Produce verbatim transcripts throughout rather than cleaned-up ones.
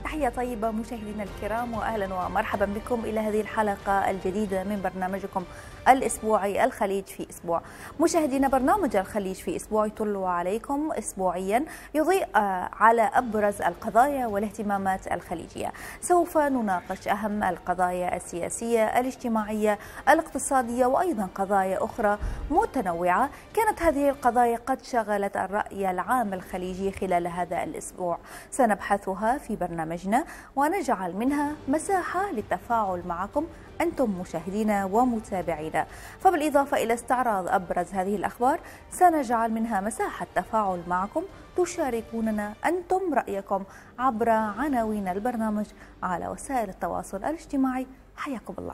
تحية طيبة مشاهدينا الكرام، وأهلا ومرحبا بكم إلى هذه الحلقة الجديدة من برنامجكم الأسبوعي الخليج في أسبوع. مشاهدينا، برنامج الخليج في أسبوع يطل عليكم أسبوعيا يضيء على أبرز القضايا والاهتمامات الخليجية. سوف نناقش أهم القضايا السياسية، الاجتماعية، الاقتصادية، وأيضا قضايا أخرى متنوعة كانت هذه القضايا قد شغلت الرأي العام الخليجي خلال هذا الأسبوع. سنبحثها في برنامجنا ونجعل منها مساحة للتفاعل معكم أنتم مشاهدينا ومتابعينا. فبالإضافة إلى استعراض أبرز هذه الأخبار سنجعل منها مساحة تفاعل معكم تشاركوننا أنتم رأيكم عبر عناوين البرنامج على وسائل التواصل الاجتماعي. حياكم الله.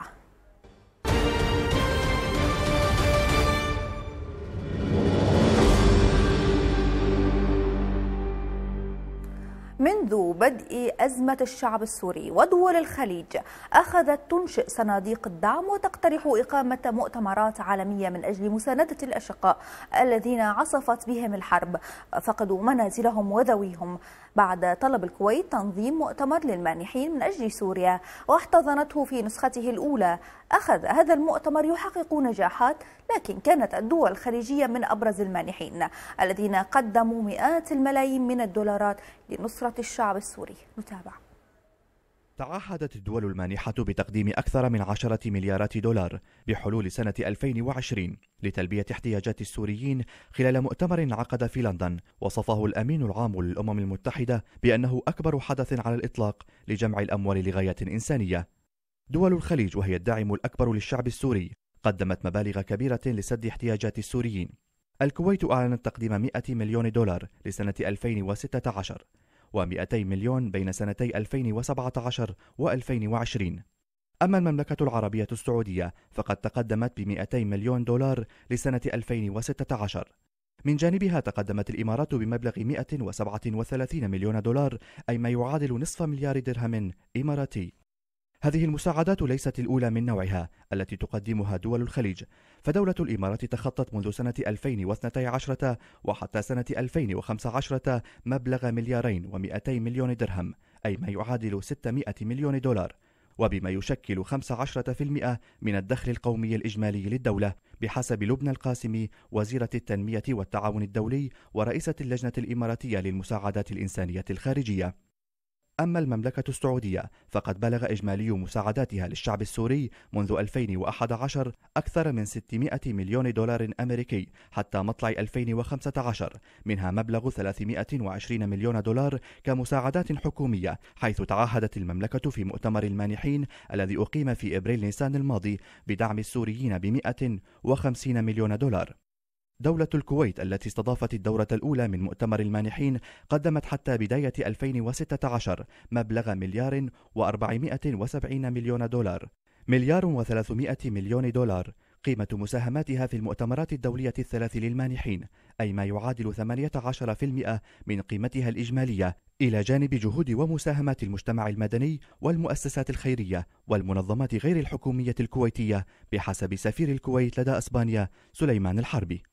منذ بدء أزمة الشعب السوري ودول الخليج أخذت تنشئ صناديق الدعم وتقترح إقامة مؤتمرات عالمية من أجل مساندة الأشقاء الذين عصفت بهم الحرب فقدوا منازلهم وذويهم، بعد طلب الكويت تنظيم مؤتمر للمانحين من أجل سوريا واحتضنته في نسخته الأولى. أخذ هذا المؤتمر يحقق نجاحات، لكن كانت الدول الخليجية من أبرز المانحين الذين قدموا مئات الملايين من الدولارات لنصرة الشعب السوري. نتابع. تعهدت الدول المانحة بتقديم أكثر من عشرة مليارات دولار بحلول سنة ألفين وعشرين لتلبية احتياجات السوريين خلال مؤتمر انعقد في لندن وصفه الأمين العام للأمم المتحدة بأنه أكبر حدث على الإطلاق لجمع الأموال لغاية إنسانية. دول الخليج وهي الداعم الأكبر للشعب السوري قدمت مبالغ كبيرة لسد احتياجات السوريين. الكويت أعلنت تقديم مئة مليون دولار لسنة ألفين وستة عشر ومئتي مليون بين سنتي ألفين وسبعة عشر وألفين وعشرين. أما المملكة العربية السعودية فقد تقدمت بمئتي مليون دولار لسنة ألفين وستة عشر. من جانبها تقدمت الإمارات بمبلغ مئة وسبعة وثلاثين مليون دولار، أي ما يعادل نصف مليار درهم إماراتي. هذه المساعدات ليست الأولى من نوعها التي تقدمها دول الخليج، فدولة الإمارات تخطت منذ سنة ألفين واثنتي عشرة وحتى سنة ألفين وخمسة عشر مبلغ مليارين ومئتي مليون درهم، أي ما يعادل ستمئة مليون دولار، وبما يشكل خمسة عشر بالمئة من الدخل القومي الإجمالي للدولة بحسب لبنى القاسمي وزيرة التنمية والتعاون الدولي ورئيسة اللجنة الإماراتية للمساعدات الإنسانية الخارجية. أما المملكة السعودية فقد بلغ إجمالي مساعداتها للشعب السوري منذ ألفين وأحد عشر أكثر من ستمئة مليون دولار أمريكي حتى مطلع ألفين وخمسة عشر، منها مبلغ ثلاثمئة وعشرين مليون دولار كمساعدات حكومية، حيث تعهدت المملكة في مؤتمر المانحين الذي أقيم في إبريل نيسان الماضي بدعم السوريين بمئة وخمسين مليون دولار. دولة الكويت التي استضافت الدورة الأولى من مؤتمر المانحين قدمت حتى بداية ألفين وستة عشر مبلغ مليار وأربعمئة وسبعين مليون دولار، مليار وثلاثمئة مليون دولار قيمة مساهماتها في المؤتمرات الدولية الثلاث للمانحين، أي ما يعادل ثمانية عشر بالمئة من قيمتها الإجمالية، إلى جانب جهود ومساهمات المجتمع المدني والمؤسسات الخيرية والمنظمات غير الحكومية الكويتية بحسب سفير الكويت لدى إسبانيا سليمان الحربي.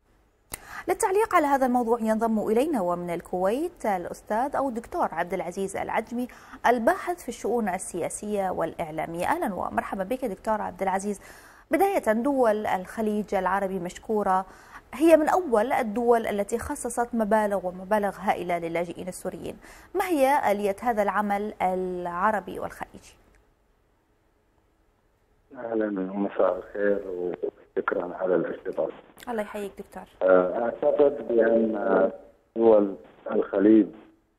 للتعليق على هذا الموضوع ينضم إلينا ومن الكويت الأستاذ أو الدكتور عبد العزيز العجمي، الباحث في الشؤون السياسية والإعلامية. أهلا ومرحبا بك دكتور عبد العزيز. بداية، دول الخليج العربي مشكورة، هي من أول الدول التي خصصت مبالغ ومبالغ هائلة للاجئين السوريين. ما هي آلية هذا العمل العربي والخليجي؟ أهلا ومساء الخير وشكرا على الاستضافة. الله يحييك دكتور. أعتقد بأن دول الخليج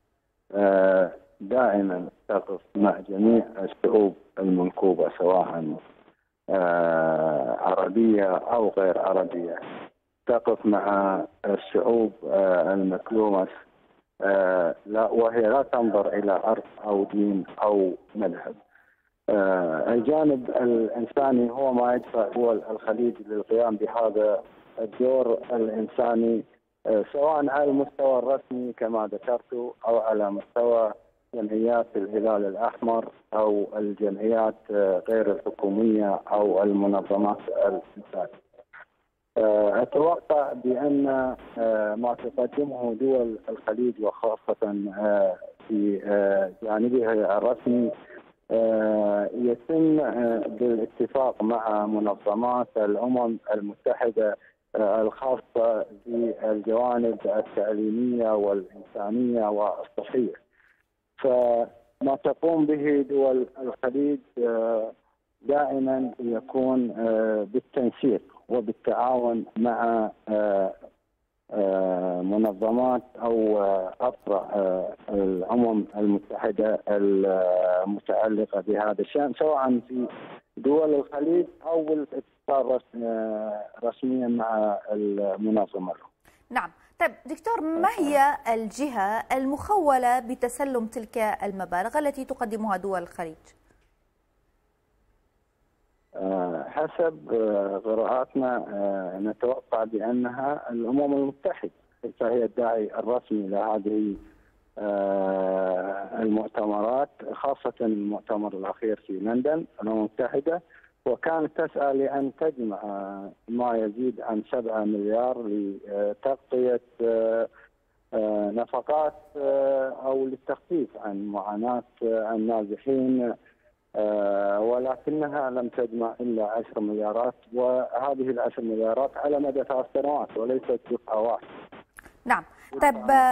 دائما تقف مع جميع الشعوب المنكوبة سواء عربية أو غير عربية، تقف مع الشعوب المكلومة وهي لا تنظر إلى عرق أو دين أو مذهب. الجانب الإنساني هو ما يدفع دول الخليج للقيام بهذا الدور الإنساني، سواء على المستوى الرسمي كما ذكرت أو على مستوى جمعيات الهلال الأحمر أو الجمعيات غير الحكومية أو المنظمات الإنسانية. أتوقع بأن ما تقدمه دول الخليج وخاصة في جانبها الرسمي يتم بالاتفاق مع منظمات الأمم المتحدة الخاصة بالجوانب التعليمية والإنسانية والصحية. فما تقوم به دول الخليج دائما يكون بالتنسيق وبالتعاون مع منظمات او اطراف الامم المتحده المتعلقه بهذا الشان، سواء في دول الخليج او الاتصال رسميا مع المنظمه. نعم، طيب دكتور، ما هي الجهه المخوله بتسلم تلك المبالغ التي تقدمها دول الخليج؟ حسب قراءاتنا نتوقع بأنها الأمم المتحدة، فهي الداعي الرسمي لهذه المؤتمرات، خاصة المؤتمر الأخير في لندن. الأمم المتحدة وكانت تسعى لأن تجمع ما يزيد عن سبعة مليار لتغطية نفقات أو للتخفيف عن معاناة النازحين، ولكنها لم تجمع إلا عشر مليارات، وهذه العشر مليارات على مدى ثلاث سنوات وليست دفعة واحدة. نعم، طيب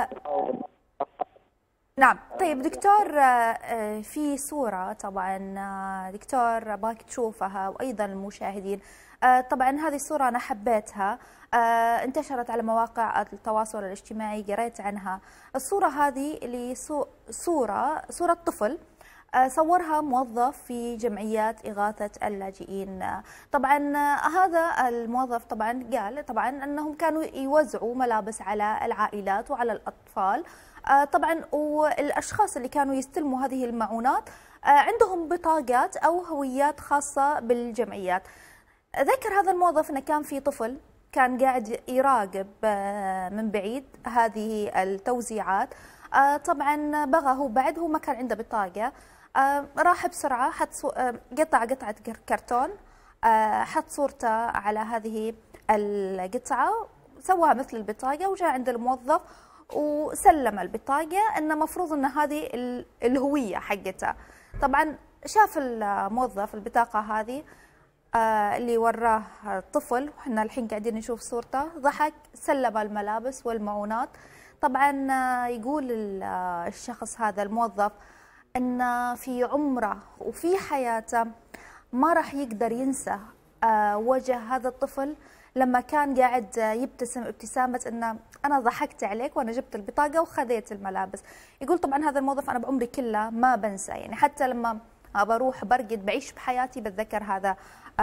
نعم طيب دكتور، في صورة طبعا دكتور باك تشوفها وأيضا المشاهدين، طبعا هذه الصورة أنا حبيتها، انتشرت على مواقع التواصل الاجتماعي، قريت عنها. الصورة هذه صورة صورة طفل صورها موظف في جمعيات إغاثة اللاجئين. طبعا هذا الموظف طبعا قال طبعا أنهم كانوا يوزعوا ملابس على العائلات وعلى الأطفال، طبعا والأشخاص اللي كانوا يستلموا هذه المعونات عندهم بطاقات أو هويات خاصة بالجمعيات. ذكر هذا الموظف أنه كان في طفل كان قاعد يراقب من بعيد هذه التوزيعات، طبعا بغى هو بعد هو ما كان عنده بطاقة، راح بسرعة حط قطع قطعة كرتون، حط صورته على هذه القطعة، سواها مثل البطاقة، وجاء عند الموظف وسلم البطاقة إنه مفروض إن هذه الهوية حقته. طبعا شاف الموظف البطاقة هذه اللي وراه الطفل، وإحنا الحين قاعدين نشوف صورته، ضحك، سلم الملابس والمعونات. طبعا يقول الشخص هذا الموظف أن في عمره وفي حياته ما راح يقدر ينسى وجه هذا الطفل لما كان قاعد يبتسم ابتسامة أن أنا ضحكت عليك وأنا جبت البطاقة وخذيت الملابس. يقول طبعا هذا الموظف أنا بعمري كله ما بنسى، يعني حتى لما بروح برقد بعيش بحياتي بتذكر هذا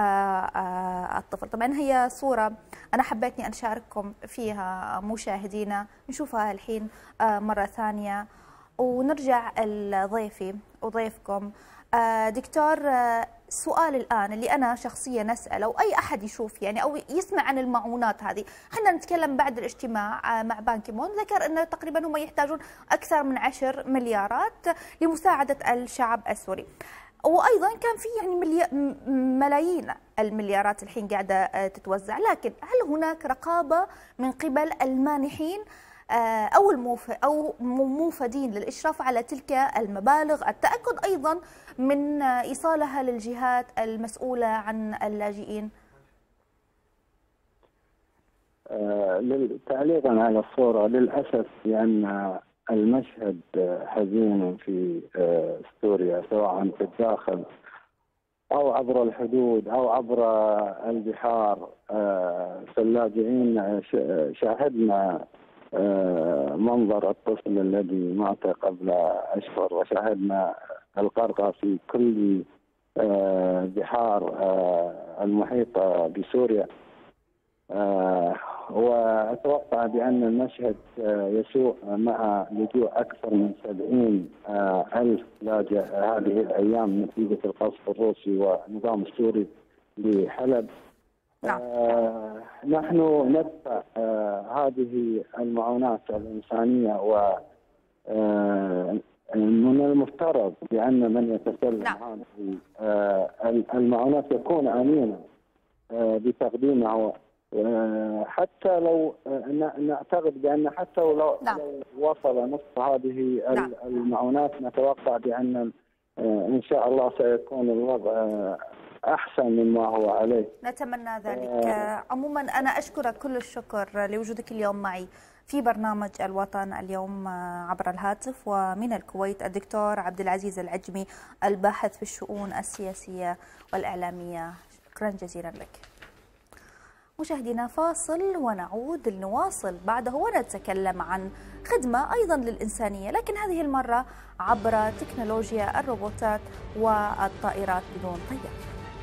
الطفل. طبعا هي صورة أنا حبيتني أن أشارككم فيها مشاهدينا، نشوفها الحين مرة ثانية ونرجع لضيفي وضيفكم. دكتور، سؤال الآن اللي أنا شخصيا أسأله أو أي أحد يشوف يعني أو يسمع عن المعونات هذه، احنا نتكلم بعد الاجتماع مع بان كي مون ذكر أن تقريبا هم يحتاجون أكثر من عشر مليارات لمساعدة الشعب السوري، وأيضا كان في يعني ملي... ملايين المليارات الحين قاعدة تتوزع، لكن هل هناك رقابة من قبل المانحين أو الموف أو موفدين للإشراف على تلك المبالغ، التأكد أيضا من إيصالها للجهات المسؤولة عن اللاجئين؟ تعليقا على الصورة، للأسف لأن المشهد حزين في سوريا، سواء في الداخل أو عبر الحدود أو عبر البحار. في اللاجئين شاهدنا منظر الطفل الذي مات قبل أشهر، وشاهدنا الغرق في كل بحار المحيطة بسوريا، وأتوقع بأن المشهد يسوء مع لجوء أكثر من سبعين ألف لاجئ هذه الأيام نتيجة القصف الروسي والنظام السوري لحلب. نعم. آه نحن ندفع آه هذه المعونات الإنسانية، و آه من المفترض بأن من يتسلم نعم. هذه آه المعونات يكون أمينا آه بتقديمها حتى لو نعتقد بأن حتى لو, نعم. لو وصل نصف هذه نعم. المعونات نتوقع بأن إن شاء الله سيكون الوضع أحسن مما هو عليه. نتمنى ذلك. عموما أنا أشكرك كل الشكر لوجودك اليوم معي في برنامج الوطن اليوم عبر الهاتف، ومن الكويت الدكتور عبد العزيز العجمي الباحث في الشؤون السياسية والإعلامية. شكرا جزيلا لك. مشاهدينا فاصل ونعود لنواصل بعده ونتكلم عن خدمة أيضا للإنسانية، لكن هذه المرة عبر تكنولوجيا الروبوتات والطائرات بدون طيار.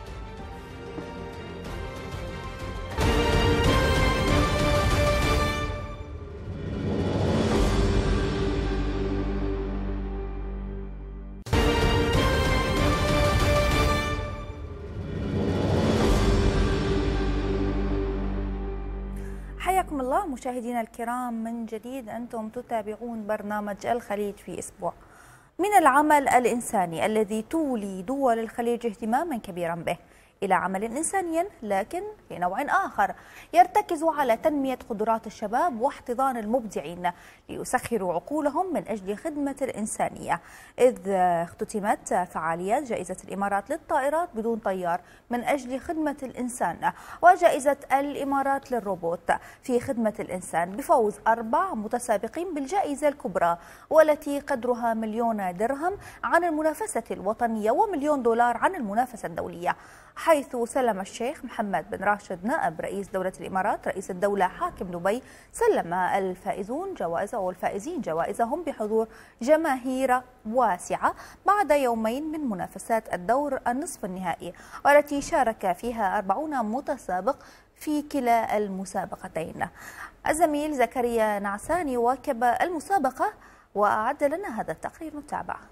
حياكم الله مشاهدينا الكرام من جديد. أنتم تتابعون برنامج الخليج في أسبوع. من العمل الإنساني الذي تولي دول الخليج اهتماما كبيرا به إلى عمل إنساني لكن في نوع آخر يرتكز على تنمية قدرات الشباب واحتضان المبدعين ليسخروا عقولهم من أجل خدمة الإنسانية، إذ اختتمت فعاليات جائزة الإمارات للطائرات بدون طيار من أجل خدمة الإنسان وجائزة الإمارات للروبوت في خدمة الإنسان بفوز أربع متسابقين بالجائزة الكبرى والتي قدرها مليون درهم عن المنافسة الوطنية ومليون دولار عن المنافسة الدولية، حيث سلم الشيخ محمد بن راشد نائب رئيس دولة الإمارات رئيس الدولة حاكم دبي سلم الفائزون جوائز أو الفائزين جوائزهم بحضور جماهير واسعة بعد يومين من منافسات الدور النصف النهائي، والتي شارك فيها أربعون متسابق في كلا المسابقتين. الزميل زكريا نعساني واكب المسابقة وأعد لنا هذا التقرير، نتابعه.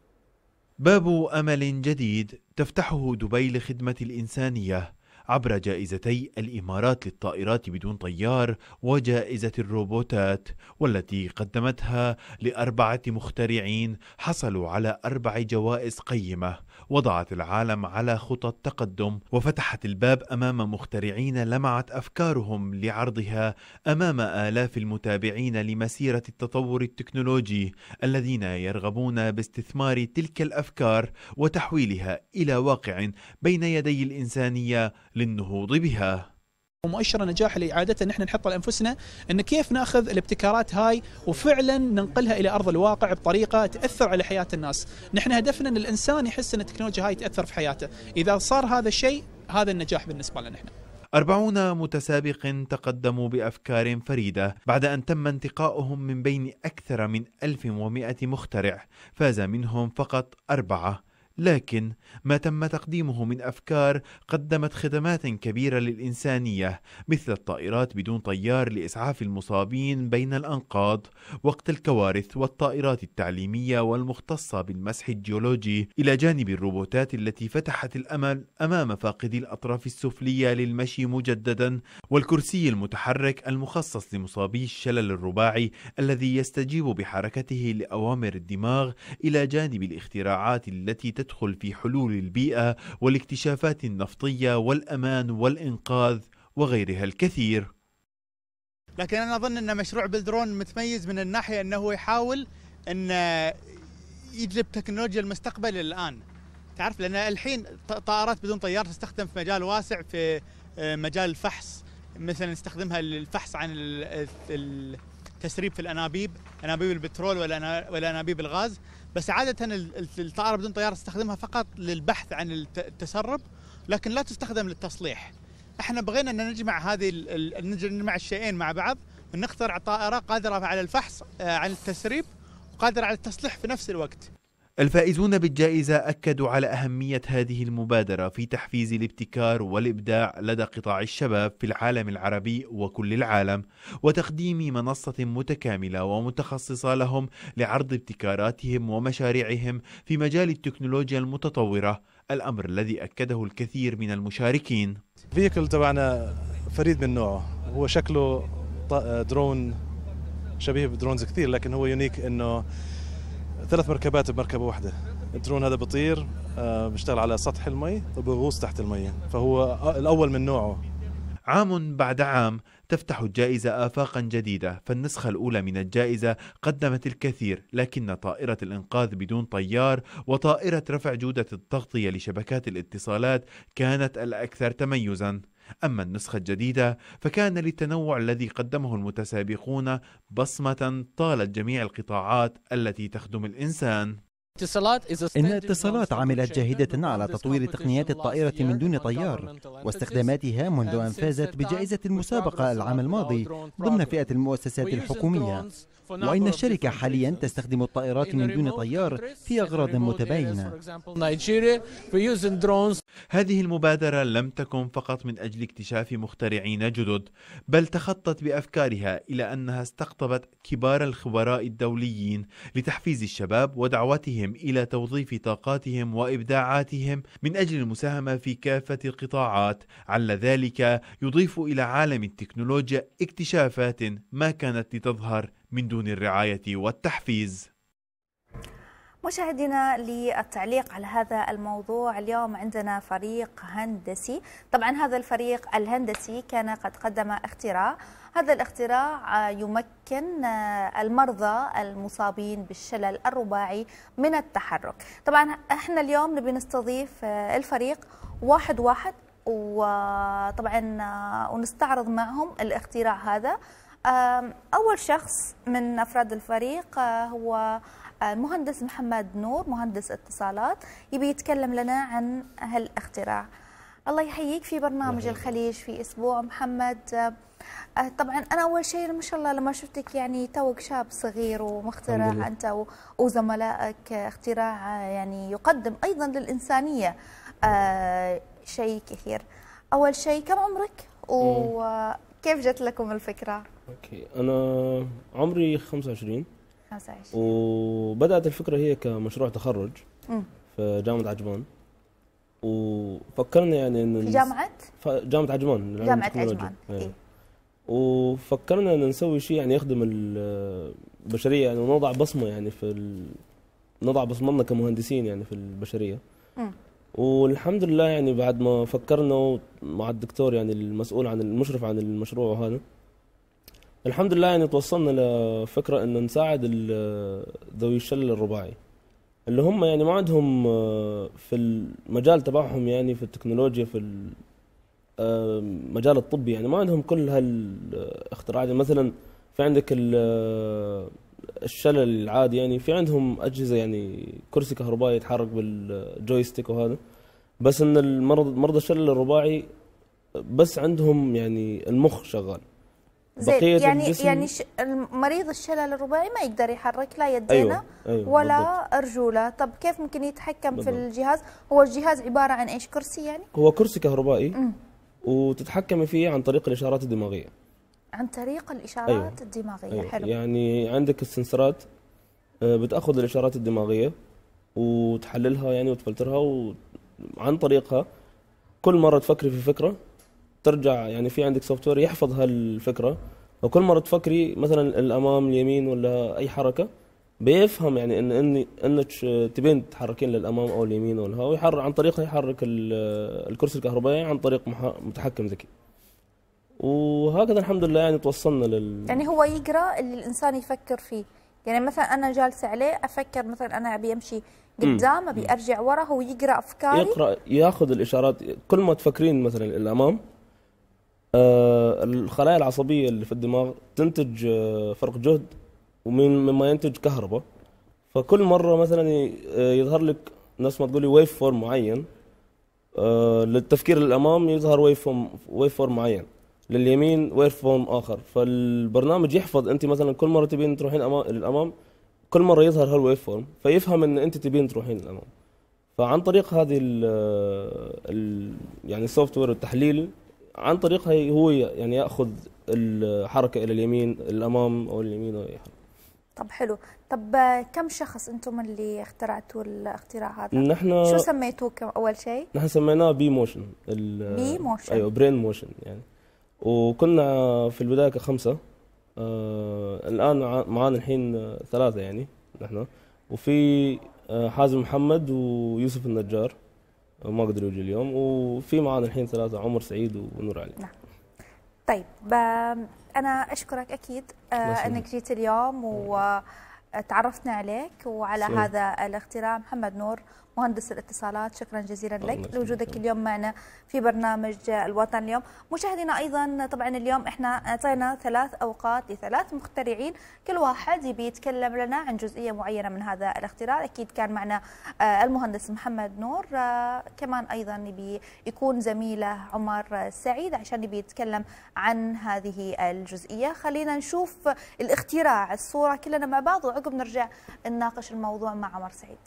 باب أمل جديد تفتحه دبي لخدمة الإنسانية عبر جائزتي الإمارات للطائرات بدون طيار وجائزة الروبوتات، والتي قدمتها لأربعة مخترعين حصلوا على أربع جوائز قيمة وضعت العالم على خطى التقدم وفتحت الباب أمام مخترعين لمعت أفكارهم لعرضها أمام آلاف المتابعين لمسيرة التطور التكنولوجي الذين يرغبون باستثمار تلك الأفكار وتحويلها إلى واقع بين يدي الإنسانية للنهوض بها. ومؤشر النجاح اللي عادة نحن نحطه لأنفسنا إن كيف ناخذ الابتكارات هاي وفعلا ننقلها إلى أرض الواقع بطريقة تأثر على حياة الناس. نحن هدفنا أن الإنسان يحس أن التكنولوجيا هاي تأثر في حياته، إذا صار هذا الشيء هذا النجاح بالنسبة لنا نحن. أربعون متسابق تقدموا بأفكار فريدة بعد أن تم انتقاؤهم من بين أكثر من ألف ومئة مخترع، فاز منهم فقط أربعة، لكن ما تم تقديمه من أفكار قدمت خدمات كبيرة للإنسانية مثل الطائرات بدون طيار لإسعاف المصابين بين الأنقاض وقت الكوارث، والطائرات التعليمية والمختصة بالمسح الجيولوجي، إلى جانب الروبوتات التي فتحت الأمل أمام فاقدي الأطراف السفلية للمشي مجددا، والكرسي المتحرك المخصص لمصابي الشلل الرباعي الذي يستجيب بحركته لأوامر الدماغ، إلى جانب الاختراعات التي تدخل في حلول البيئة والاكتشافات النفطية والأمان والإنقاذ وغيرها الكثير. لكن أنا أظن أن مشروع بلدرون متميز من الناحية أنه يحاول أن يجلب تكنولوجيا المستقبل الآن. تعرف لأن الحين طائرات بدون طيار تستخدم في مجال واسع، في مجال الفحص، مثلا نستخدمها للفحص عن التسريب في الأنابيب، أنابيب البترول ولا أنابيب الغاز، بس عادة الطائرة بدون طيار تستخدمها فقط للبحث عن التسرب، لكن لا تستخدم للتصليح. احنا بغينا ان نجمع هذه نجمع الشيئين مع بعض ونخترع طائرة قادرة على الفحص عن التسريب وقادرة على التصليح في نفس الوقت. الفائزون بالجائزة أكدوا على أهمية هذه المبادرة في تحفيز الابتكار والإبداع لدى قطاع الشباب في العالم العربي وكل العالم، وتقديم منصة متكاملة ومتخصصة لهم لعرض ابتكاراتهم ومشاريعهم في مجال التكنولوجيا المتطورة، الأمر الذي أكده الكثير من المشاركين. الفيكل تبعنا فريد من نوعه، هو شكله درون شبيه بدرونز كثير، لكن هو يونيك إنه ثلاث مركبات بمركبة واحدة. الدرون هذا بيطير بيشتغل على سطح المي وبيغوص تحت المي، فهو الأول من نوعه. عام بعد عام تفتح الجائزة آفاقا جديدة، فالنسخة الأولى من الجائزة قدمت الكثير، لكن طائرة الإنقاذ بدون طيار وطائرة رفع جودة التغطية لشبكات الاتصالات كانت الأكثر تميزا. أما النسخة الجديدة فكان للتنوع الذي قدمه المتسابقون بصمة طالت جميع القطاعات التي تخدم الإنسان. إن اتصالات عملت جاهدة على تطوير تقنيات الطائرة من دون طيار واستخداماتها منذ أن فازت بجائزة المسابقة العام الماضي ضمن فئة المؤسسات الحكومية، وإن الشركة حاليا تستخدم الطائرات من دون طيار في أغراض متباينة. هذه المبادرة لم تكن فقط من أجل اكتشاف مخترعين جدد، بل تخطت بأفكارها إلى أنها استقطبت كبار الخبراء الدوليين لتحفيز الشباب ودعوتهم إلى توظيف طاقاتهم وإبداعاتهم من أجل المساهمة في كافة القطاعات، على ذلك يضيف إلى عالم التكنولوجيا اكتشافات ما كانت لتظهر من دون الرعاية والتحفيز. مشاهدينا، للتعليق على هذا الموضوع اليوم عندنا فريق هندسي. طبعا هذا الفريق الهندسي كان قد قدم اختراع، هذا الاختراع يمكن المرضى المصابين بالشلل الرباعي من التحرك. طبعا احنا اليوم نبي نستضيف الفريق واحد واحد وطبعا ونستعرض معهم الاختراع هذا. أول شخص من أفراد الفريق هو المهندس محمد نور، مهندس اتصالات، يبي يتكلم لنا عن هالاختراع. الله يحييك في برنامج الخليج في أسبوع محمد. طبعا أنا أول شيء ما شاء الله لما شفتك يعني توك شاب صغير ومخترع أنت وزملائك اختراع يعني يقدم أيضا للإنسانية شيء كثير. أول شيء كم عمرك وكيف جت لكم الفكرة؟ اوكي، انا عمري خمسة وعشرين خمسة وعشرين وبدات الفكره هي كمشروع تخرج م. في جامعه عجمان، وفكرنا يعني ان في جامعه جامعه عجمان جامعه عجمان إيه. وفكرنا ان نسوي شيء يعني يخدم البشريه يعني ونضع بصمه يعني في ال... نضع بصمتنا كمهندسين يعني في البشريه. م. والحمد لله يعني بعد ما فكرنا مع الدكتور يعني المسؤول عن المشرف عن المشروع وهذا، الحمد لله يعني توصلنا لفكرة أن نساعد ذوي الشلل الرباعي اللي هم يعني ما عندهم في المجال تبعهم يعني في التكنولوجيا في المجال الطبي يعني ما عندهم كل هالاختراعات. مثلا في عندك الشلل العادي يعني في عندهم أجهزة يعني كرسي كهربائي يتحرك بالجويستيك وهذا، بس أن المرضى مرضى الشلل الرباعي بس عندهم يعني المخ شغال. زين يعني يعني مريض الشلل الرباعي ما يقدر يحرك لا يدينا أيوة أيوة ولا بالضبط. أرجوله. طب كيف ممكن يتحكم بالضبط. في الجهاز؟ هو الجهاز عبارة عن إيش؟ كرسي يعني؟ هو كرسي كهربائي م. وتتحكمي فيه عن طريق الإشارات الدماغية. عن طريق الإشارات أيوة. الدماغية أيوة. حلو. يعني عندك السنسرات بتأخذ الإشارات الدماغية وتحللها يعني وتفلترها، وعن طريقها كل مرة تفكري في فكرة ترجع يعني في عندك سوفت وير يحفظ هالفكره، وكل مره تفكري مثلا الامام اليمين ولا اي حركه بيفهم يعني ان اني انك تبين تتحركين للامام او اليمين ولا هو يحرك عن طريقها يحرك الكرسي الكهربائي عن طريق متحكم ذكي. وهكذا الحمد لله يعني توصلنا لل يعني هو يقرا اللي الانسان يفكر فيه. يعني مثلا انا جالسه عليه افكر مثلا انا ابي امشي قدام ابي ارجع ورا، هو يقرا افكاري يقرا ياخذ الاشارات. كل ما تفكرين مثلا الامام آه الخلايا العصبيه اللي في الدماغ تنتج آه فرق جهد ومن مما ينتج كهرباء، فكل مره مثلا يظهر لك نفس ما تقولي ويف فورم معين آه للتفكير للامام يظهر ويف فورم ويف فورم معين، لليمين ويف فورم اخر. فالبرنامج يحفظ انت مثلا كل مره تبين تروحين للامام كل مره يظهر هالويف فورم، فيفهم ان انت تبين تروحين للامام. فعن طريق هذه ال ال يعني السوفت وير والتحليل عن طريقها هو يعني ياخذ الحركه الى اليمين الامام او اليمين او اي حركه. طب حلو. طب كم شخص انتم اللي اخترعتوا الاختراع هذا؟ نحن شو سميتوه اول شيء؟ نحن سميناه بي موشن. بي موشن ايوه برين موشن يعني. وكنا في البدايه كخمسه آه الان معانا الحين ثلاثه يعني نحن، وفي آه حازم محمد ويوسف النجار ما قدروا يجوا اليوم، وفي معانا الحين ثلاثه عمر سعيد ونور علي. نعم. طيب أنا أشكرك أكيد أنك جيت اليوم وتعرفنا عليك وعلى سلام. هذا الاختراع. محمد نور مهندس الاتصالات، شكرا جزيلا لك لوجودك اليوم معنا في برنامج الوطن اليوم. مشاهدينا أيضا طبعا اليوم احنا اعطينا ثلاث أوقات لثلاث مخترعين، كل واحد يبي يتكلم لنا عن جزئية معينة من هذا الاختراع. أكيد كان معنا المهندس محمد نور، كمان أيضا يبي يكون زميله عمر سعيد عشان يبي يتكلم عن هذه الجزئية. خلينا نشوف الاختراع الصورة كلنا مع بعض وعقب نرجع نناقش الموضوع مع عمر سعيد.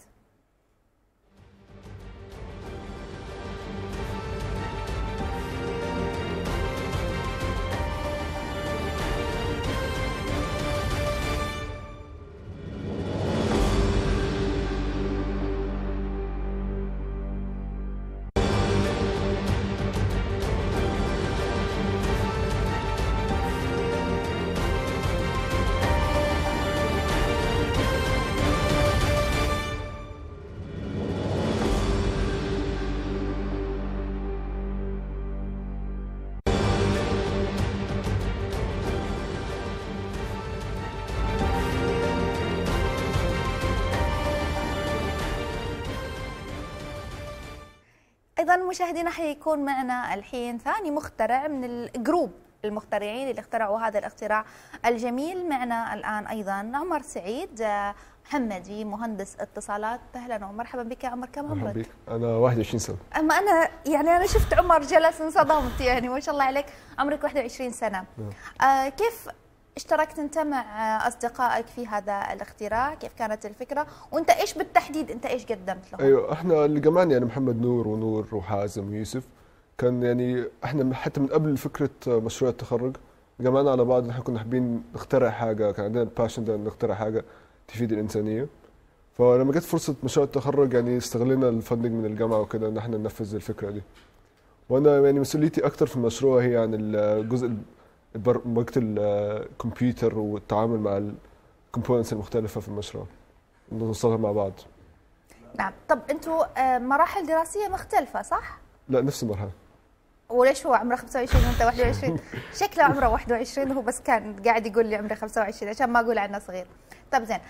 أيضا مشاهدينا حيكون معنا الحين ثاني مخترع من الجروب المخترعين اللي اخترعوا هذا الاختراع الجميل. معنا الآن أيضا عمر سعيد محمدي مهندس اتصالات. أهلا ومرحبا بك يا عمر. كم عمرك؟ مرحبا بك. أنا واحد وعشرين سنة. أما أنا يعني أنا شفت عمر جلس انصدمت، يعني ما شاء الله عليك عمرك واحد وعشرين سنة. آه كيف اشتركت انت مع اصدقائك في هذا الاختراع؟ كيف كانت الفكره؟ وانت ايش بالتحديد انت ايش قدمت لهم؟ ايوه احنا اللي جمعنا يعني محمد نور ونور وحازم ويوسف، كان يعني احنا حتى من قبل فكره مشروع التخرج جمعنا على بعض. احنا كنا حابين نخترع حاجه، كان عندنا الباشن ده نخترع حاجه تفيد الانسانيه. فلما جت فرصه مشروع التخرج يعني استغلنا الفندنج من الجامعه وكده ان احنا ننفذ الفكره دي. وانا يعني مسؤوليتي اكتر في المشروع هي عن الجزء برمجة الكمبيوتر والتعامل مع الكومبوننتس المختلفة في المشروع نوصلها مع بعض. نعم. طب انتوا مراحل دراسية مختلفة صح؟ لا نفس المرحلة. وليش هو عمره خمسة وعشرين وانت واحد وعشرين؟ شكله عمره واحد وعشرين وهو بس كان قاعد يقول لي عمري خمسة وعشرين عشان ما اقول عنه صغير. طب زين.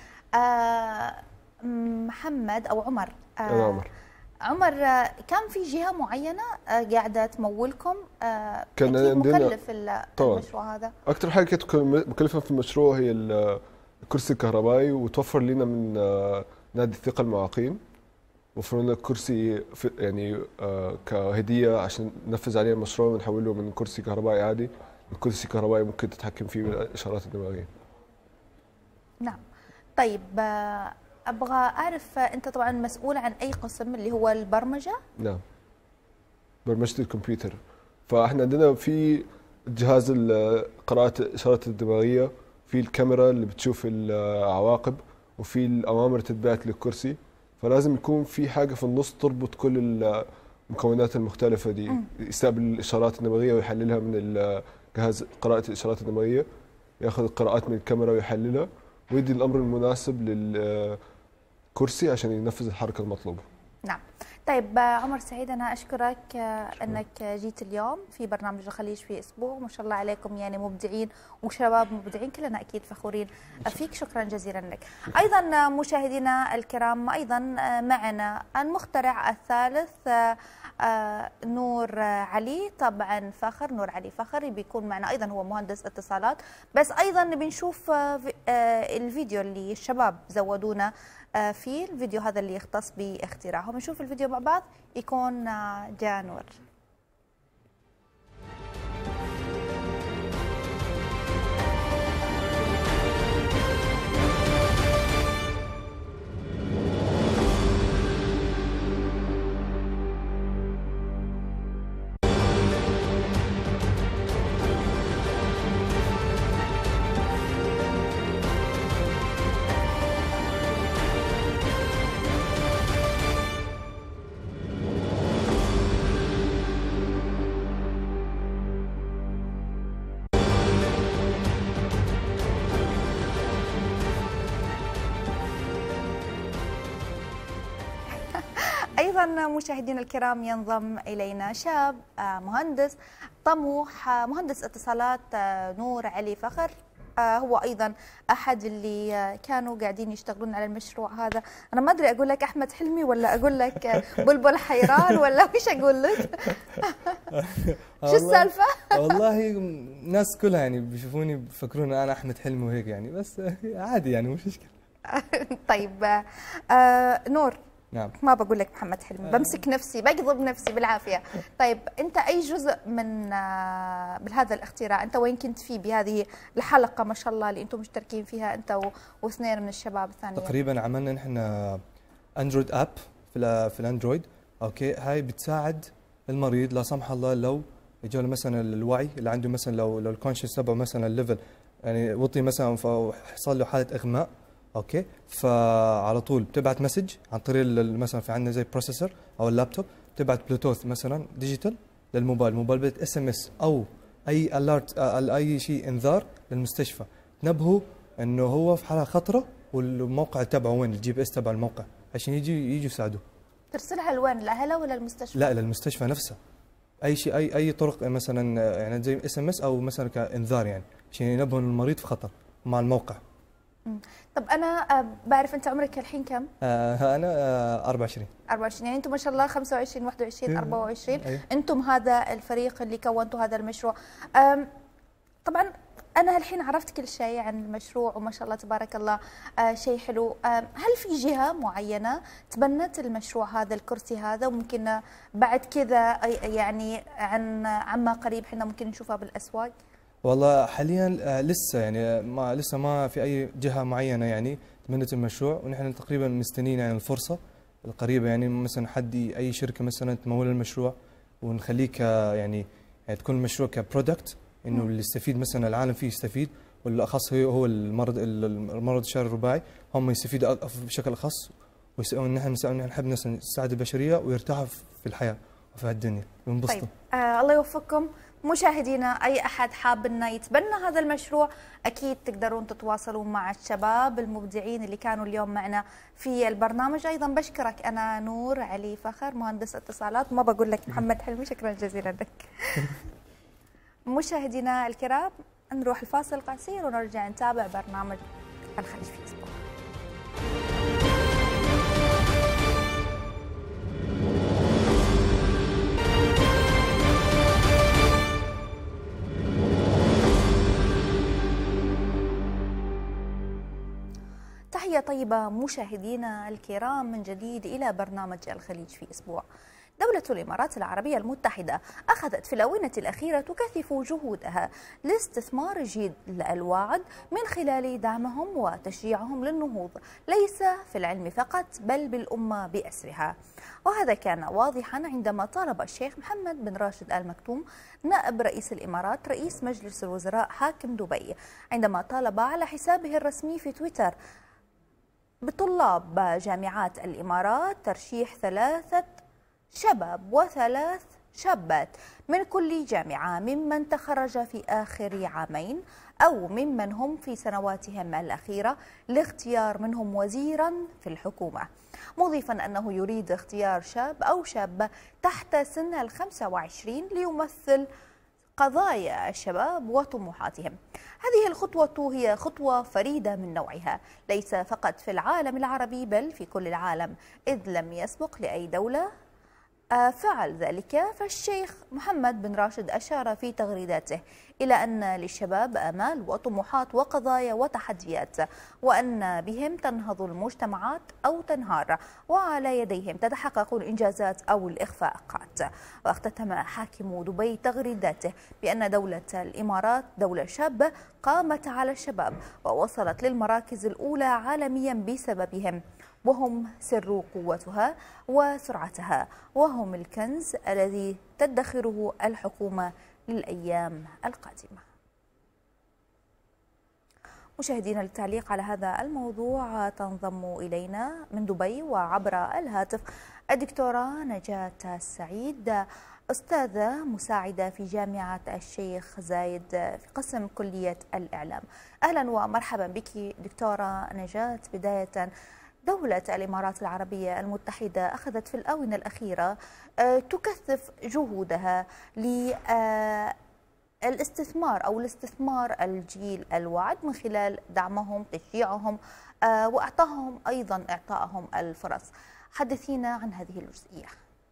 آه محمد او عمر. آه أنا عمر. عمر كان في جهة معينة قاعدة تمولكم؟ كان عندنا مكلف المشروع هذا؟ أكثر حاجة كانت مكلفة في المشروع هي الكرسي الكهربائي، وتوفر لنا من نادي الثقة المعاقين، وفروا لنا كرسي يعني كهدية عشان ننفذ عليه المشروع ونحوله من كرسي كهربائي عادي لكرسي كهربائي ممكن تتحكم فيه بالإشارات الدماغية. نعم. طيب أبغى أعرف أنت طبعا مسؤول عن أي قسم اللي هو البرمجة؟ نعم برمجة الكمبيوتر. فإحنا عندنا في جهاز قراءة الإشارات الدماغية، في الكاميرا اللي بتشوف العواقب، وفي الأوامر اللي تتبعت للكرسي. فلازم يكون في حاجة في النص تربط كل المكونات المختلفة دي، يستقبل الإشارات الدماغية ويحللها من جهاز قراءة الإشارات الدماغية، ياخذ القراءات من الكاميرا ويحللها ويدي الأمر المناسب للكرسي عشان ينفذ الحركة المطلوبة. نعم. طيب عمر سعيد، أنا أشكرك أنك جيت اليوم في برنامج الخليج في أسبوع. ما شاء الله عليكم يعني مبدعين وشباب مبدعين، كلنا أكيد فخورين فيك. شكرا جزيلا لك. أيضا مشاهدينا الكرام أيضا معنا المخترع الثالث نور علي. طبعا فخر نور علي فخر بيكون معنا أيضا، هو مهندس اتصالات، بس أيضا بنشوف الفيديو اللي الشباب زودونا في الفيديو هذا اللي يختص باختراعهم. نشوف الفيديو مع بعض يكون جاء نور. أيضا مشاهدينا الكرام ينضم إلينا شاب مهندس طموح، مهندس اتصالات نور علي فخر. هو أيضا أحد اللي كانوا قاعدين يشتغلون على المشروع هذا. أنا ما أدري أقول لك أحمد حلمي ولا أقول لك بلبل حيران ولا وش أقول لك؟ شو السالفة؟ والله الناس كلها يعني بيشوفوني بيفكرون أنا أحمد حلمي وهيك يعني، بس عادي يعني مش مشكلة. طيب آه نور، نعم. ما بقول لك محمد حلمي، بمسك نفسي بقضب نفسي بالعافيه. طيب انت اي جزء من آه بهذا الاختراع انت وين كنت فيه بهذه الحلقه ما شاء الله اللي انتم مشتركين فيها انت واثنين من الشباب الثانيين؟ تقريبا عملنا نحن اندرويد اب في في الاندرويد، اوكي. هاي بتساعد المريض لا سمح الله لو اجى مثلا الوعي اللي عنده، مثلا لو لو الكونشس تبعه مثلا الليفل يعني وطي مثلا فحصل له حاله اغماء، اوكي. فعلى طول بتبعت مسج عن طريق مثلا في عندنا زي بروسيسور او اللابتوب، بتبعت بلوتوث مثلا ديجيتال للموبايل، الموبايل بت اس ام اس او اي الارت اي شيء انذار للمستشفى تنبهه انه هو في حاله خطره والموقع تبعه وين، الجي بي اس تبع الموقع عشان يجي يجوا يساعدوه. ترسلها لوين؟ لاهلها ولا المستشفى؟ لا للمستشفى نفسها. اي شيء اي اي طرق مثلا يعني زي اس ام اس او مثلا كانذار يعني عشان ينبهوا المريض في خطر مع الموقع. طب انا بعرف انت عمرك الحين كم؟ آه انا آه أربعة وعشرين. أربعة وعشرين يعني انتم ما شاء الله خمسة وعشرين واحد وعشرين أربعة وعشرين. أيوه. انتم هذا الفريق اللي كونتوا هذا المشروع. طبعا انا الحين عرفت كل شيء عن المشروع وما شاء الله تبارك الله آه شيء حلو. آه هل في جهه معينه تبنت المشروع هذا، الكرسي هذا، وممكن بعد كذا يعني عن عما قريب احنا ممكن نشوفها بالاسواق؟ والله حاليا لسه يعني ما لسه ما في اي جهه معينه يعني تبنت المشروع، ونحن تقريبا مستنيين يعني الفرصه القريبه يعني مثلا حد اي شركه مثلا تمول المشروع ونخليه يعني يعني تكون المشروع كبرودكت انه اللي يستفيد مثلا العالم فيه يستفيد، والاخص هو هو المرض المرض الشلل الرباعي هم يستفيدوا بشكل اخص، ونحن نحب نساعد البشريه ويرتاحوا في الحياه وفي الدنيا وينبسطوا. طيب آه الله يوفقكم. مشاهدينا اي احد حاب انه يتبنى هذا المشروع اكيد تقدرون تتواصلون مع الشباب المبدعين اللي كانوا اليوم معنا في البرنامج. ايضا بشكرك انا نور علي فخر مهندس اتصالات، ما بقول لك محمد حلمي، شكرا جزيلا لك. مشاهدينا الكرام نروح الفاصل قصير ونرجع نتابع برنامج الخليج في اسبوع. تحية طيبة مشاهدينا الكرام من جديد إلى برنامج الخليج في أسبوع. دولة الإمارات العربية المتحدة أخذت في الآونة الأخيرة تكثف جهودها لاستثمار جيل الواعد من خلال دعمهم وتشجيعهم للنهوض ليس في العلم فقط بل بالأمة بأسرها. وهذا كان واضحا عندما طالب الشيخ محمد بن راشد آل مكتوم نائب رئيس الإمارات رئيس مجلس الوزراء حاكم دبي، عندما طالب على حسابه الرسمي في تويتر بطلاب جامعات الإمارات ترشيح ثلاثة شباب وثلاث شابات من كل جامعة ممن تخرج في آخر عامين أو ممن هم في سنواتهم الأخيرة لاختيار منهم وزيرا في الحكومة، مضيفا أنه يريد اختيار شاب أو شابة تحت سن الخمسة وعشرين ليمثل قضايا الشباب وطموحاتهم. هذه الخطوة هي خطوة فريدة من نوعها ليس فقط في العالم العربي بل في كل العالم، إذ لم يسبق لأي دولة فعل ذلك. فالشيخ محمد بن راشد أشار في تغريداته إلى أن للشباب آمال وطموحات وقضايا وتحديات، وأن بهم تنهض المجتمعات أو تنهار، وعلى يديهم تتحقق الإنجازات أو الإخفاقات. واختتم حاكم دبي تغريداته بأن دولة الإمارات دولة شابة قامت على الشباب ووصلت للمراكز الأولى عالميا بسببهم، وهم سر قوتها وسرعتها، وهم الكنز الذي تدخره الحكومة للأيام القادمة. مشاهدينا للتعليق على هذا الموضوع تنضم إلينا من دبي وعبر الهاتف الدكتورة نجاة السعيد، أستاذة مساعدة في جامعة الشيخ زايد في قسم كلية الإعلام. أهلا ومرحبا بك دكتورة نجاة. بداية دولة الإمارات العربية المتحدة أخذت في الآونة الأخيرة تكثف جهودها للاستثمار أو الاستثمار الجيل الواعد من خلال دعمهم، تشجيعهم، وإعطائهم أيضا إعطائهم الفرص. حدثينا عن هذه الجزئية.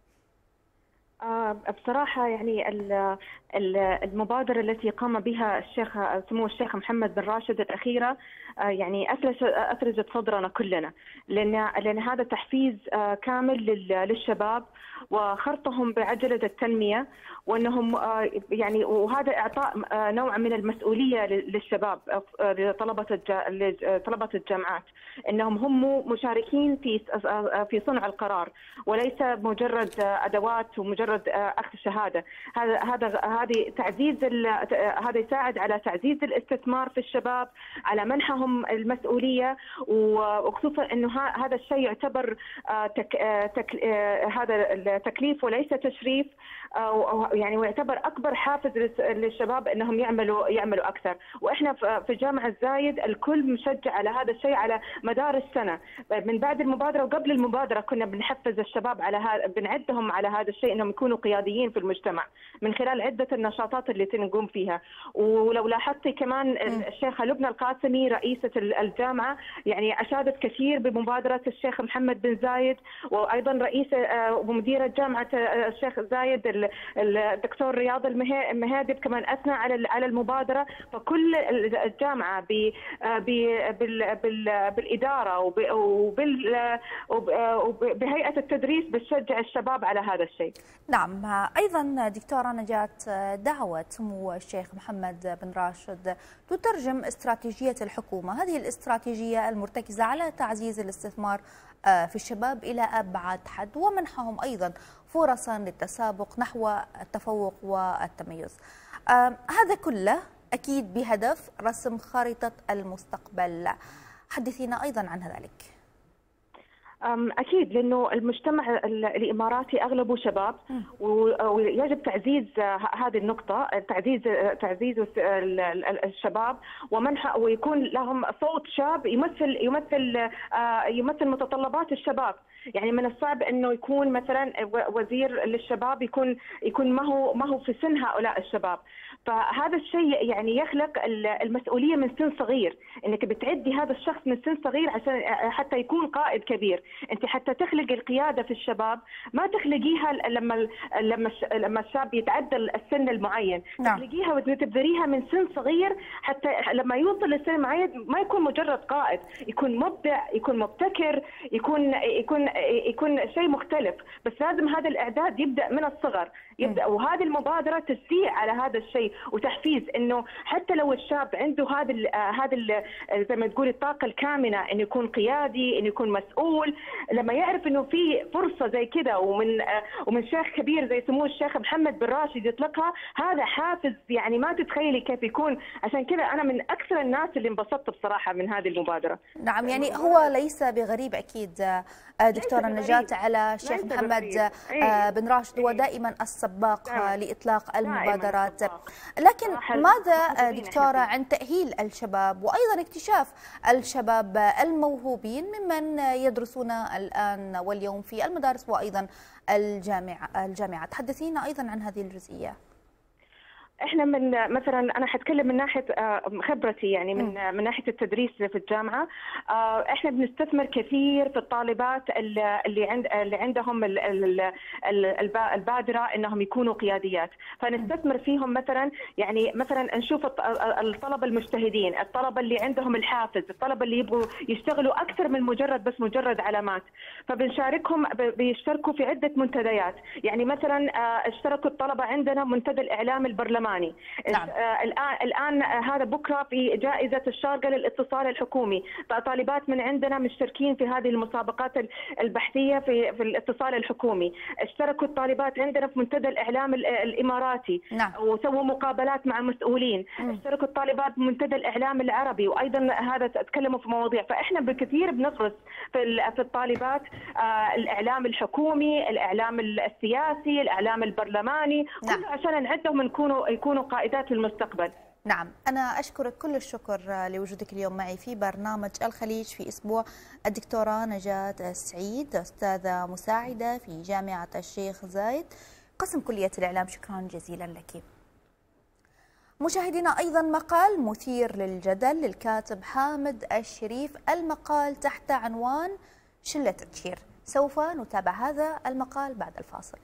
بصراحة يعني المبادرة التي قام بها الشيخ سمو الشيخ محمد بن راشد الأخيرة يعني أثلجت صدرنا كلنا، لأن لأن هذا تحفيز كامل للشباب وخرطهم بعجلة التنمية، وأنهم يعني وهذا إعطاء نوع من المسؤولية للشباب لطلبة طلبة الجامعات، أنهم هم مشاركين في في صنع القرار وليس مجرد أدوات ومجرد أخذ شهادة. هذا هذا هذه تعزيز هذا يساعد على تعزيز الاستثمار في الشباب، على منحهم المسؤولية، وخصوصا أنه هذا الشيء يعتبر تك تك هذا تكليف وليس تشريف، يعني ويعتبر اكبر حافز للشباب انهم يعملوا يعملوا اكثر. واحنا في جامعه زايد الكل مشجع على هذا الشيء على مدار السنه، من بعد المبادره وقبل المبادره كنا بنحفز الشباب على هذا، بنعدهم على هذا الشيء انهم يكونوا قياديين في المجتمع من خلال عده النشاطات اللي نقوم فيها. ولو لاحظتي كمان الشيخة لبنى القاسمي رئيسه الجامعه يعني اشادت كثير بمبادره الشيخ محمد بن زايد، وايضا رئيسه ومديره جامعه الشيخ زايد الدكتور رياض المهادب كمان اثنى على على المبادره. فكل الجامعه بالاداره وبهيئه التدريس بتشجع الشباب على هذا الشيء. نعم، ايضا دكتوره نجاة، دعوه سمو الشيخ محمد بن راشد تترجم استراتيجيه الحكومه، هذه الاستراتيجيه المرتكزه على تعزيز الاستثمار في الشباب إلى أبعد حد، ومنحهم أيضا فرصا للتسابق نحو التفوق والتميز. هذا كله أكيد بهدف رسم خارطة المستقبل. حدثينا أيضا عن ذلك. أكيد، لأنه المجتمع الإماراتي أغلبه شباب، ويجب تعزيز هذه النقطة، تعزيز تعزيز الشباب ومنح ويكون لهم صوت شاب يمثل يمثل يمثل متطلبات الشباب. يعني من الصعب انه يكون مثلا وزير للشباب يكون يكون ما هو ما هو في سن هؤلاء الشباب. فهذا الشيء يعني يخلق المسؤوليه من سن صغير، انك بتعدي هذا الشخص من سن صغير عشان حتى يكون قائد كبير. انت حتى تخلق القياده في الشباب ما تخلقيها لما لما لما الشاب يتعدى السن المعين، نعم. تخلقيها وتبذريها من سن صغير حتى لما يوصل لسن معين ما يكون مجرد قائد، يكون مبدع، يكون مبتكر، يكون يكون يكون شيء مختلف. بس لازم هذا الاعداد يبدا من الصغر، يبدا م. وهذه المبادره تشجيع على هذا الشيء وتحفيز، انه حتى لو الشاب عنده هذا ال هذا ال زي ما تقول الطاقه الكامنه انه يكون قيادي، انه يكون مسؤول، لما يعرف انه في فرصه زي كذا ومن ومن شيخ كبير زي سمو الشيخ محمد بن راشد يطلقها، هذا حافز يعني ما تتخيلي كيف يكون. عشان كذا انا من اكثر الناس اللي انبسطت بصراحه من هذه المبادره. نعم، يعني هو ليس بغريب اكيد دكتورة نجاة على الشيخ محمد بن راشد، هو دائما السباق لإطلاق المبادرات. لكن ماذا دكتورة عن تأهيل الشباب وأيضا اكتشاف الشباب الموهوبين ممن يدرسون الآن واليوم في المدارس وأيضا الجامعة الجامعات؟ حدثينا أيضا عن هذه الجزئية. احنا من مثلا انا حتكلم من ناحيه خبرتي، يعني من من ناحيه التدريس في الجامعه. احنا بنستثمر كثير في الطالبات اللي عند اللي عندهم البادره انهم يكونوا قياديات، فنستثمر فيهم مثلا. يعني مثلا نشوف الطلبه المجتهدين، الطلبه اللي عندهم الحافز، الطلبه اللي يبغوا يشتغلوا اكثر من مجرد بس مجرد علامات، فبنشاركهم بيشتركوا في عده منتديات. يعني مثلا اشتركوا الطلبه عندنا منتدى الاعلام البرلماني. نعم. الآن الآن هذا بكرة في جائزة الشارقة للاتصال الحكومي، طالبات من عندنا مشتركين في هذه المسابقات البحثية في في الاتصال الحكومي. اشتركوا الطالبات عندنا في منتدى الإعلام الإماراتي. نعم. وسووا مقابلات مع المسؤولين. م. اشتركوا الطالبات في منتدى الإعلام العربي، وأيضا هذا تكلموا في مواضيع. فإحنا بالكثير بنغرس في في الطالبات الإعلام الحكومي، الإعلام السياسي، الإعلام البرلماني، نعم. كله عشان نعدهم نكونوا يكونوا قائدات في المستقبل. نعم، أنا أشكرك كل الشكر لوجودك اليوم معي في برنامج الخليج في أسبوع. الدكتورة نجاة السعيد، أستاذة مساعدة في جامعة الشيخ زايد قسم كلية الإعلام، شكرا جزيلا لك. مشاهدينا، أيضا مقال مثير للجدل للكاتب حامد الشريف، المقال تحت عنوان شلة تشير. سوف نتابع هذا المقال بعد الفاصل.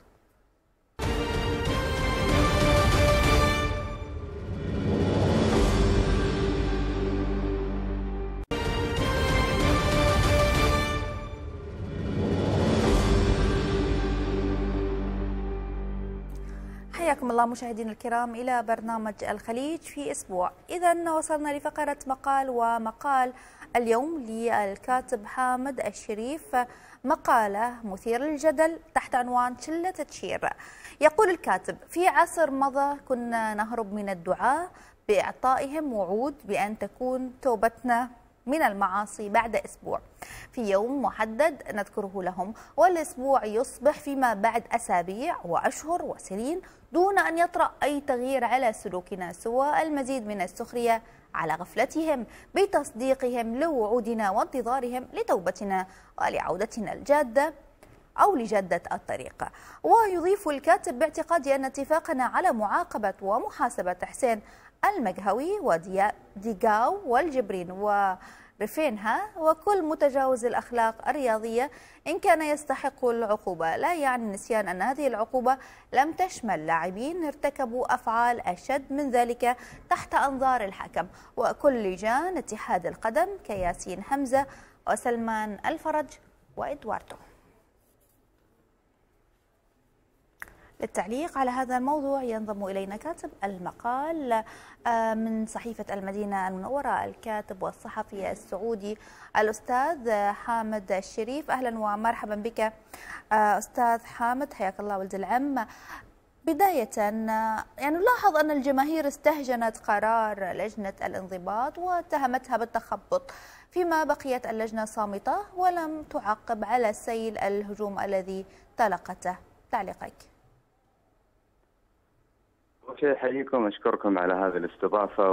حياكم الله مشاهدينا الكرام إلى برنامج الخليج في أسبوع. إذا وصلنا لفقرة مقال ومقال اليوم للكاتب حامد الشريف، مقالة مثير للجدل تحت عنوان شلة تشير. يقول الكاتب: في عصر مضى كنا نهرب من الدعاة بإعطائهم وعود بأن تكون توبتنا من المعاصي بعد أسبوع، في يوم محدد نذكره لهم، والأسبوع يصبح فيما بعد أسابيع وأشهر وسنين دون أن يطرأ أي تغيير على سلوكنا سوى المزيد من السخرية على غفلتهم بتصديقهم لوعودنا وانتظارهم لتوبتنا ولعودتنا الجادة أو لجادة الطريق. ويضيف الكاتب: باعتقادي أن اتفاقنا على معاقبة ومحاسبة حسين المقهوي وديغاو والجبرين ورفينها وكل متجاوز الأخلاق الرياضية إن كان يستحق العقوبة، لا يعني نسيان أن هذه العقوبة لم تشمل لاعبين ارتكبوا أفعال أشد من ذلك تحت أنظار الحكم وكل لجان اتحاد القدم كياسين حمزة وسلمان الفرج وإدواردو. للتعليق على هذا الموضوع ينضم إلينا كاتب المقال من صحيفة المدينة المنورة، الكاتب والصحفي السعودي الأستاذ حامد الشريف. أهلا ومرحبا بك أستاذ حامد، حياك الله ولد العم. بداية يعني نلاحظ أن الجماهير استهجنت قرار لجنة الانضباط واتهمتها بالتخبط، فيما بقيت اللجنة صامتة ولم تعقب على سيل الهجوم الذي تلقته. تعليقك؟ أول أحييكم أشكركم على هذه الاستضافة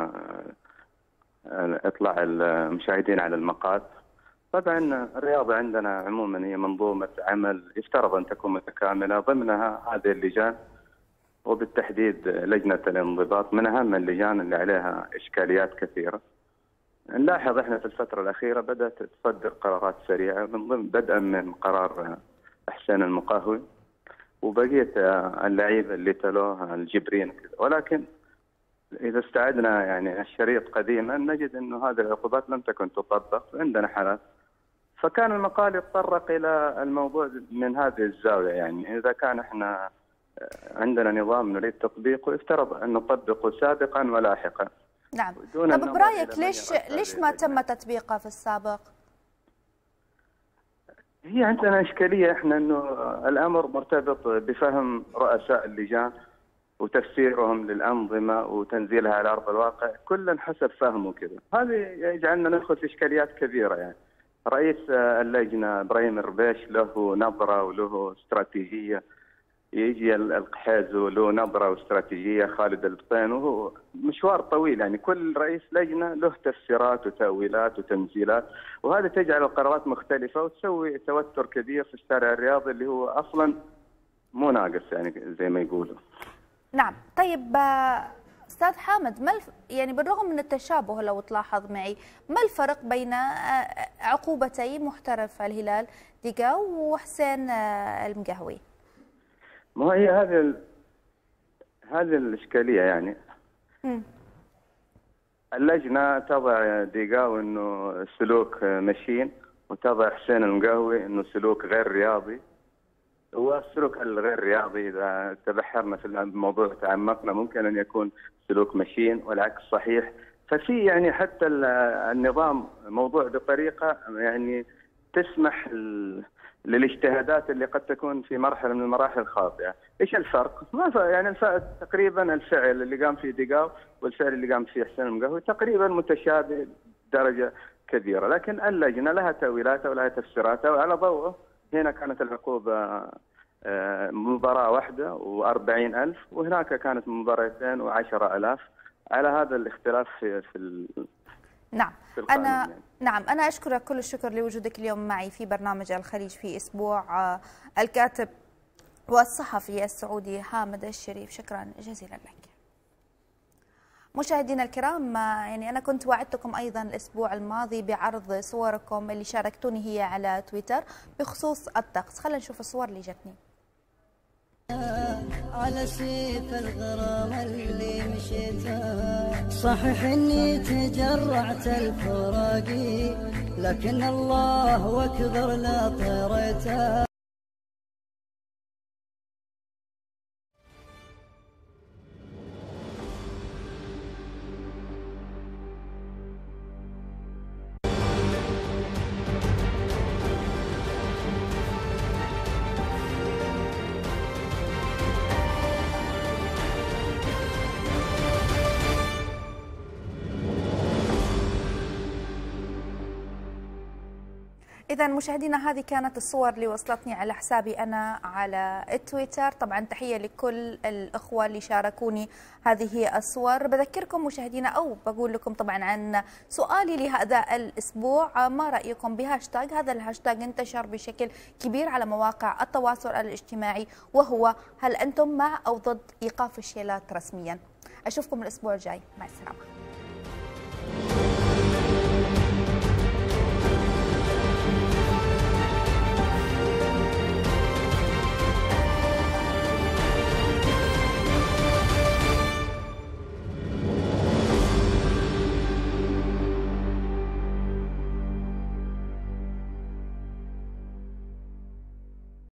وإطلاع المشاهدين على المقال. طبعا الرياضة عندنا عموما هي منظومة عمل يفترض أن تكون متكاملة، ضمنها هذه اللجان وبالتحديد لجنة الانضباط من أهم اللجان اللي عليها إشكاليات كثيرة. نلاحظ إحنا في الفترة الأخيرة بدأت تصدر قرارات سريعة، من ضمن بدءا من قرار حسين المقهوي وبقية اللعيبة اللي تلوها الجبرين، ولكن إذا استعدنا يعني الشريط قديما نجد أنه هذه العقوبات لم تكن تطبق، عندنا حالات. فكان المقال يتطرق إلى الموضوع من هذه الزاوية، يعني إذا كان إحنا عندنا نظام نريد تطبيقه يفترض أن نطبقه سابقا ولاحقا. نعم. طب برأيك ليش ليش ما تم تطبيقه في السابق؟ هي عندنا إشكالية إحنا أنه الأمر مرتبط بفهم رؤساء اللجان وتفسيرهم للأنظمة وتنزيلها على أرض الواقع، كل حسب فهمه كذا. هذه يجعلنا ندخل في إشكاليات كبيرة. يعني رئيس اللجنة إبراهيم الربيش له نظرة وله استراتيجية، يجي القحاز له نظرة واستراتيجية، خالد البطين، وهو مشوار طويل. يعني كل رئيس لجنة له تفسيرات وتأويلات وتنزيلات، وهذا تجعل القرارات مختلفة وتسوي توتر كبير في الشارع الرياضي اللي هو أصلا مو ناقص يعني زي ما يقولوا. نعم. طيب أستاذ حامد، ما الف... يعني بالرغم من التشابه لو تلاحظ معي، ما الفرق بين عقوبتي محترف الهلال ديغاو وحسين المقهوي؟ ما هي هذه ال... هذه الإشكالية. يعني م. اللجنة تضع ديغاو إنه سلوك مشين، وتضع حسين المقهوي إنه سلوك غير رياضي. والسلوك الغير رياضي إذا تبحرنا في الموضوع تعمقنا ممكن أن يكون سلوك مشين والعكس صحيح. ففي يعني حتى النظام موضوع بطريقة يعني تسمح للاجتهادات اللي قد تكون في مرحلة من المراحل خاطئة. إيش الفرق؟ ما يعني الفرق تقريبا الفعل اللي قام فيه ديغاو والفعل اللي قام فيه حسين المقهوي تقريبا متشابه درجة كبيرة، لكن اللجنة لها تأويلاتها ولها تفسيراتها، وعلى ضوءه هنا كانت العقوبة مباراة واحدة وأربعين ألف، وهناك كانت مباراتين وعشرة ألاف على هذا الاختلاف في في نعم في أنا يعني. نعم أنا أشكرك كل الشكر لوجودك اليوم معي في برنامج الخليج في أسبوع. الكاتب والصحفي السعودي حامد الشريف، شكرا جزيلا لك. مشاهدينا الكرام، يعني أنا كنت وعدتكم أيضا الأسبوع الماضي بعرض صوركم اللي شاركتوني هي على تويتر بخصوص الطقس. خلينا نشوف الصور اللي جتني. على سيف الغرام اللي مشيته، صحيح اني تجرعت الفراقي، لكن الله اكبر لا طيرته. إذا مشاهدينا هذه كانت الصور اللي وصلتني على حسابي أنا على التويتر. طبعا تحية لكل الأخوة اللي شاركوني هذه الصور. بذكركم مشاهدينا أو بقول لكم طبعا عن سؤالي لهذا الأسبوع، ما رأيكم بهاشتاج؟ هذا الهاشتاج انتشر بشكل كبير على مواقع التواصل الاجتماعي، وهو هل أنتم مع أو ضد إيقاف الشيلات رسميا؟ أشوفكم الأسبوع الجاي، مع السلامة.